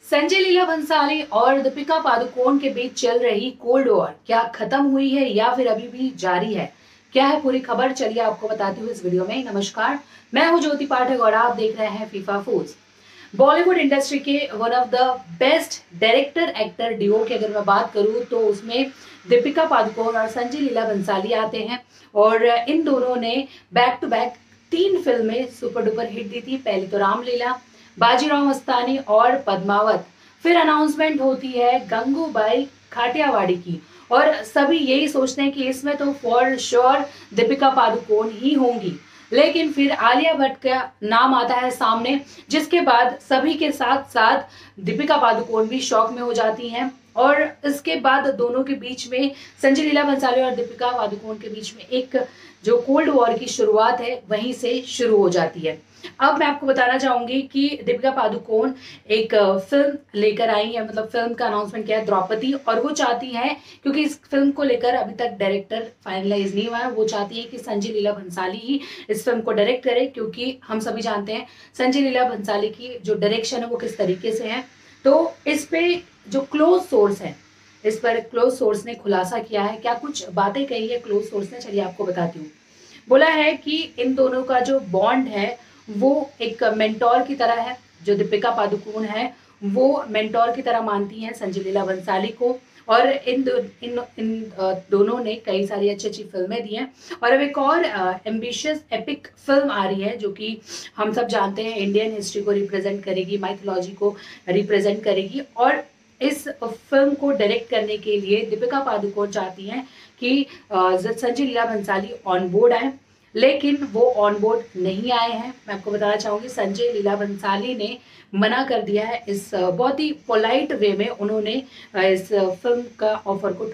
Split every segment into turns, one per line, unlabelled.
संजय लीला भंसाली और दीपिका पादुकोण के बीच चल रही कोल्ड वॉर क्या खत्म हुई है या फिर अभी भी जारी है? क्या है पूरी खबर, चलिए आपको बताती हूँ इस वीडियो में। नमस्कार, मैं हूँ ज्योति पाठक और आप देख रहे हैं फीफा फूड्स। बॉलीवुड इंडस्ट्री के one of the best director actor डिओ की अगर मैं बात करूँ तो उसमें दीपिका पादुकोण और संजय लीला भंसाली आते हैं। और इन दोनों ने बैक टू बैक 3 फिल्में सुपर डुपर हिट दी थी। पहली तो रामलीला, बाजीराव मस्तानी और पद्मावत। फिर अनाउंसमेंट होती है गंगूबाई खाटियावाड़ी की और सभी यही सोचते हैं कि इसमें तो फॉर श्योर दीपिका पादुकोण ही होंगी। लेकिन फिर आलिया भट्ट का नाम आता है सामने, जिसके बाद सभी के साथ साथ दीपिका पादुकोण भी शॉक में हो जाती हैं। और इसके बाद दोनों के बीच में, संजय लीला भंसाली और दीपिका पादुकोण के बीच में एक जो कोल्ड वॉर की शुरुआत है वहीं से शुरू हो जाती है। अब मैं आपको बताना चाहूंगी कि दीपिका पादुकोण एक फिल्म लेकर आई है, मतलब फिल्म का अनाउंसमेंट किया है द्रौपदी, और वो चाहती हैं, क्योंकि इस फिल्म को लेकर अभी तक डायरेक्टर फाइनलाइज नहीं हुआ है, वो चाहती है कि संजय लीला भंसाली ही इस फिल्म को डायरेक्ट करे, क्योंकि हम सभी जानते हैं संजय लीला भंसाली की जो डायरेक्शन है वो किस तरीके से है। तो इस पे जो क्लोज सोर्स है, इस पर क्लोज सोर्स ने खुलासा किया है, क्या कुछ बातें कही है क्लोज सोर्स ने, चलिए आपको बताती हूँ। बोला है कि इन दोनों का जो बॉन्ड है वो एक मेंटोर की तरह है। जो दीपिका पादुकोण है वो मेंटोर की तरह मानती हैं संजय लीला भंसाली को, और इन दोनों ने कई सारी अच्छी अच्छी फिल्में दी हैं। और अब एक और एम्बिशियस एपिक फिल्म आ रही है जो कि हम सब जानते हैं इंडियन हिस्ट्री को रिप्रेजेंट करेगी, माइथोलॉजी को रिप्रेजेंट करेगी। और इस फिल्म को डायरेक्ट करने के लिए दीपिका पादुकोण चाहती हैं कि संजय लीला भंसाली ऑन बोर्ड आए, लेकिन वो ऑन बोर्ड नहीं आए हैं। मैं आपको बताना चाहूंगी संजय लीला भंसाली ने मना कर दिया है। इस बहुत ही पोलाइट वे में उन्होंने इस फिल्म का ऑफर को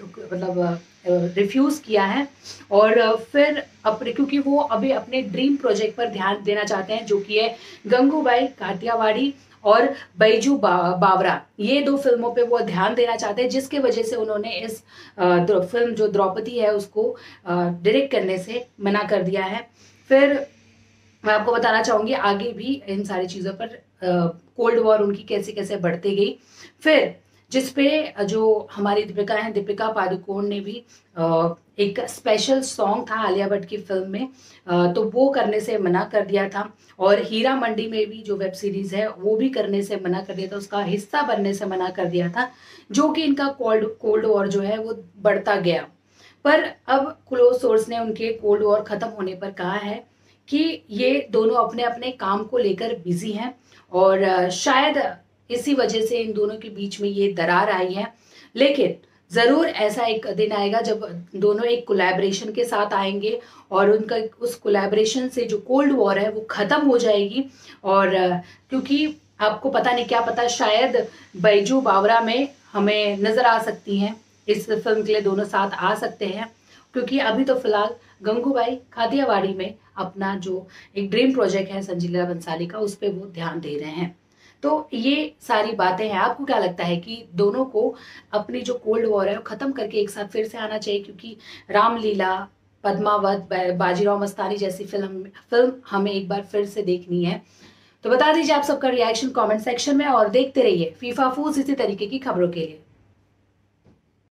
रिफ्यूज किया है। और फिर अपने, क्योंकि वो अभी अपने ड्रीम प्रोजेक्ट पर ध्यान देना चाहते हैं, जो कि है गंगूबाई काठियावाड़ी और बैजू बावरा। ये 2 फिल्मों पे वो ध्यान देना चाहते हैं, जिसके वजह से उन्होंने इस फिल्म जो द्रौपदी है उसको डायरेक्ट करने से मना कर दिया है। फिर मैं आपको बताना चाहूंगी आगे भी इन सारी चीजों पर कोल्ड वॉर उनकी कैसे कैसे बढ़ती गई। फिर जिसपे जो हमारी दीपिका है, दीपिका पादुकोण ने भी एक स्पेशल सॉन्ग था आलिया भट्ट की फिल्म में, तो वो करने से मना कर दिया था। और हीरा मंडी में भी जो वेब सीरीज है वो भी करने से मना कर दिया था, उसका हिस्सा बनने से मना कर दिया था, जो कि इनका कोल्ड वॉर जो है वो बढ़ता गया। पर अब क्लोज सोर्स ने उनके कोल्ड वॉर खत्म होने पर कहा है कि ये दोनों अपने अपने काम को लेकर बिजी हैं, और शायद इसी वजह से इन दोनों के बीच में ये दरार आई है। लेकिन जरूर ऐसा एक दिन आएगा जब दोनों एक कोलैबोरेशन के साथ आएंगे और उनका उस कोलैबोरेशन से जो कोल्ड वॉर है वो खत्म हो जाएगी। और क्योंकि आपको पता नहीं, क्या पता शायद बैजू बावरा में हमें नजर आ सकती हैं, इस फिल्म के लिए दोनों साथ आ सकते हैं, क्योंकि अभी तो फिलहाल गंगूबाई खादियावाड़ी में अपना जो एक ड्रीम प्रोजेक्ट है संजय लीला भंसाली का, उस पर वो ध्यान दे रहे हैं। तो ये सारी बातें हैं। आपको क्या लगता है कि दोनों को अपनी जो कोल्ड वॉर है वो खत्म करके एक साथ फिर से आना चाहिए? क्योंकि रामलीला, पद्मावत, बाजीराव मस्तानी जैसी फिल्म हमें एक बार फिर से देखनी है। तो बता दीजिए आप सबका रिएक्शन कमेंट सेक्शन में, और देखते रहिए फीफा फूड्स इसी तरीके की खबरों के लिए।